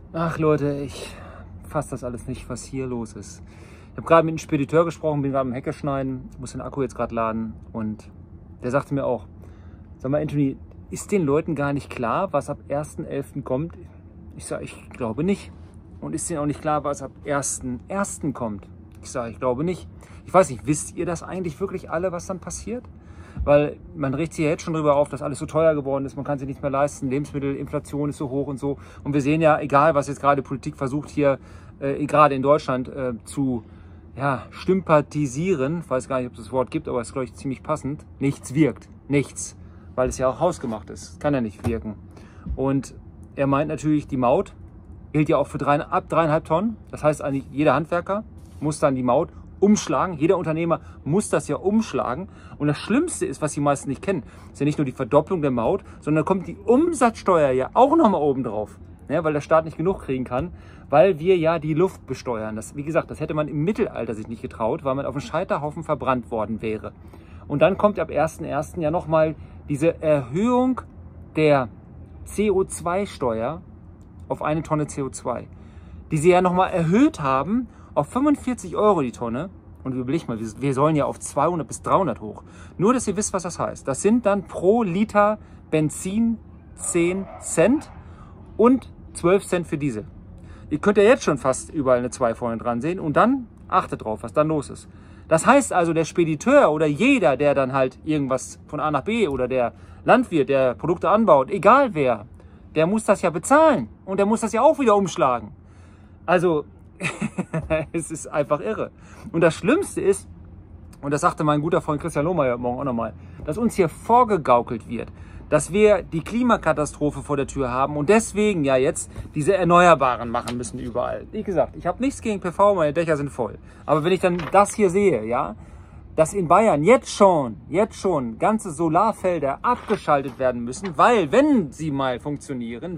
Ach Leute, ich fasse das alles nicht, was hier los ist. Ich habe gerade mit einem Spediteur gesprochen, bin gerade am Hecke schneiden, muss den Akku jetzt gerade laden und der sagte mir auch, sag mal Anthony, ist den Leuten gar nicht klar, was ab 1.11. kommt? Ich sage, ich glaube nicht. Und ist denen auch nicht klar, was ab 1.1. kommt? Ich sage, ich glaube nicht. Ich weiß nicht, wisst ihr das eigentlich wirklich alle, was dann passiert? Weil man regt sich ja jetzt schon darüber auf, dass alles so teuer geworden ist, man kann sich nichts mehr leisten, Lebensmittelinflation ist so hoch und so. Und wir sehen ja, egal was jetzt gerade Politik versucht hier, gerade in Deutschland, zu sympathisieren, ich weiß gar nicht, ob es das Wort gibt, aber es ist, glaube ich, ziemlich passend, nichts wirkt, nichts, weil es ja auch hausgemacht ist, kann ja nicht wirken. Und er meint natürlich, die Maut gilt ja auch für ab 3,5 Tonnen, das heißt eigentlich jeder Handwerker muss dann die Maut umschlagen. Jeder Unternehmer muss das ja umschlagen. Und das Schlimmste ist, was die meisten nicht kennen, ist ja nicht nur die Verdopplung der Maut, sondern kommt die Umsatzsteuer ja auch nochmal oben drauf. Ja, weil der Staat nicht genug kriegen kann, weil wir ja die Luft besteuern. Das, wie gesagt, das hätte man im Mittelalter sich nicht getraut, weil man auf dem Scheiterhaufen verbrannt worden wäre. Und dann kommt ab 1.1. ja nochmal diese Erhöhung der CO2-Steuer auf 1 Tonne CO2, die sie ja nochmal erhöht haben auf 45 € die Tonne. Und überleg mal, wir sollen ja auf 200 bis 300 hoch. Nur, dass ihr wisst, was das heißt. Das sind dann pro Liter Benzin 10 Cent und 12 Cent für Diesel. Ihr könnt ja jetzt schon fast überall eine 2 vorne dran sehen. Und dann achtet drauf, was dann los ist. Das heißt also, der Spediteur oder jeder, der dann halt irgendwas von A nach B oder der Landwirt, der Produkte anbaut, egal wer, der muss das ja bezahlen. Und der muss das ja auch wieder umschlagen. Also es ist einfach irre. Und das Schlimmste ist, und das sagte mein guter Freund Christian Lohmeier morgen auch nochmal, dass uns hier vorgegaukelt wird, dass wir die Klimakatastrophe vor der Tür haben und deswegen ja jetzt diese Erneuerbaren machen müssen überall. Wie gesagt, ich habe nichts gegen PV, meine Dächer sind voll. Aber wenn ich dann das hier sehe, ja, dass in Bayern jetzt schon ganze Solarfelder abgeschaltet werden müssen, weil wenn sie mal funktionieren,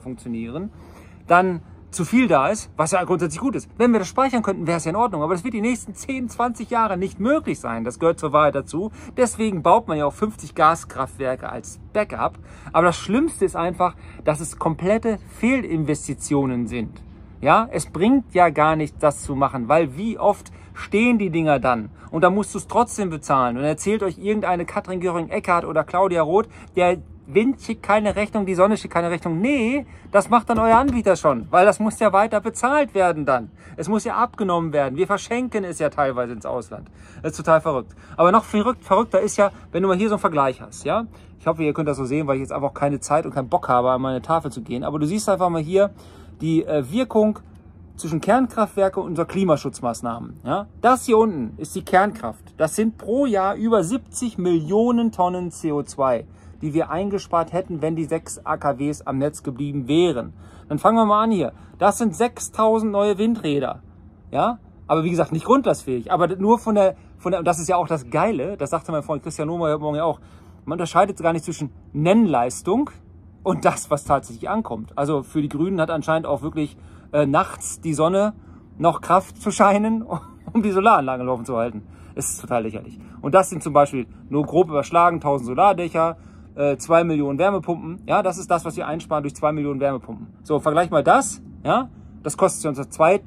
dann zu viel da ist, was ja grundsätzlich gut ist. Wenn wir das speichern könnten, wäre es ja in Ordnung. Aber das wird die nächsten 10, 20 Jahre nicht möglich sein. Das gehört zur Wahrheit dazu. Deswegen baut man ja auch 50 Gaskraftwerke als Backup. Aber das Schlimmste ist einfach, dass es komplette Fehlinvestitionen sind. Ja, es bringt ja gar nichts, das zu machen, weil wie oft stehen die Dinger dann? Und da musst du es trotzdem bezahlen. Und erzählt euch irgendeine Katrin Göring-Eckardt oder Claudia Roth, der Wind schickt keine Rechnung, die Sonne schickt keine Rechnung. Nee, das macht dann euer Anbieter schon, weil das muss ja weiter bezahlt werden dann. Es muss ja abgenommen werden. Wir verschenken es ja teilweise ins Ausland. Das ist total verrückt. Aber noch verrückter ist ja, wenn du mal hier so einen Vergleich hast, ja? Ich hoffe, ihr könnt das so sehen, weil ich jetzt einfach keine Zeit und keinen Bock habe, an meine Tafel zu gehen. Aber du siehst einfach mal hier die Wirkung zwischen Kernkraftwerke und unserer Klimaschutzmaßnahmen. Ja? Das hier unten ist die Kernkraft. Das sind pro Jahr über 70 Millionen Tonnen CO2. Die wir eingespart hätten, wenn die 6 AKWs am Netz geblieben wären. Dann fangen wir mal an hier. Das sind 6.000 neue Windräder. Ja? Aber wie gesagt, nicht grundlastfähig. Aber nur von der, und das ist ja auch das Geile, das sagte mein Freund Christian Lohmeier morgen ja auch, man unterscheidet gar nicht zwischen Nennleistung und das, was tatsächlich ankommt. Also für die Grünen hat anscheinend auch wirklich nachts die Sonne noch Kraft zu scheinen, um die Solaranlagen laufen zu halten. Es ist total lächerlich. Und das sind zum Beispiel nur grob überschlagen 1.000 Solardächer, 2 Millionen Wärmepumpen, ja, das ist das, was wir einsparen durch 2 Millionen Wärmepumpen. So, vergleich mal das, ja, das kostet uns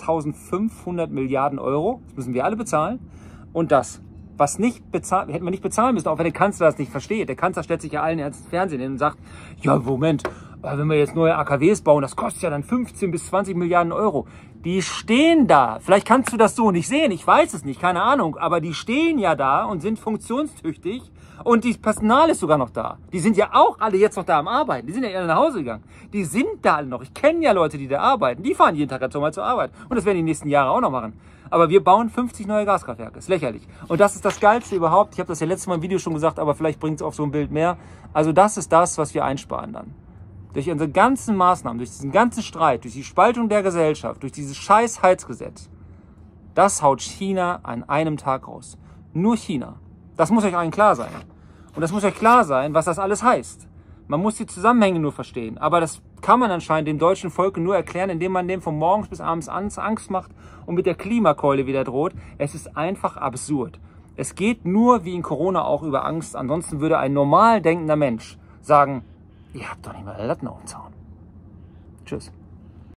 2.500 Milliarden Euro, das müssen wir alle bezahlen. Und das, was nicht bezahlt, hätten wir nicht bezahlen müssen, auch wenn der Kanzler das nicht versteht. Der Kanzler stellt sich ja allen ins Fernsehen hin und sagt, ja, Moment, wenn wir jetzt neue AKWs bauen, das kostet ja dann 15 bis 20 Milliarden Euro. Die stehen da. Vielleicht kannst du das so nicht sehen, ich weiß es nicht, keine Ahnung, aber die stehen ja da und sind funktionstüchtig. Und das Personal ist sogar noch da. Die sind ja auch alle jetzt noch da am Arbeiten. Die sind ja eher nach Hause gegangen. Die sind da alle noch. Ich kenne ja Leute, die da arbeiten. Die fahren jeden Tag ganz normal zur Arbeit. Und das werden die nächsten Jahre auch noch machen. Aber wir bauen 50 neue Gaskraftwerke. Ist lächerlich. Und das ist das Geilste überhaupt. Ich habe das ja letztes Mal im Video schon gesagt, aber vielleicht bringt es auf so ein Bild mehr. Also das ist das, was wir einsparen dann. Durch unsere ganzen Maßnahmen, durch diesen ganzen Streit, durch die Spaltung der Gesellschaft, durch dieses scheiß Heizgesetz. Das haut China an einem Tag raus. Nur China. Das muss euch allen klar sein. Und das muss euch klar sein, was das alles heißt. Man muss die Zusammenhänge nur verstehen. Aber das kann man anscheinend dem deutschen Volke nur erklären, indem man dem von morgens bis abends Angst macht und mit der Klimakeule wieder droht. Es ist einfach absurd. Es geht nur wie in Corona auch über Angst. Ansonsten würde ein normal denkender Mensch sagen, ihr habt doch nicht mal Latten auf dem Zaun. Tschüss.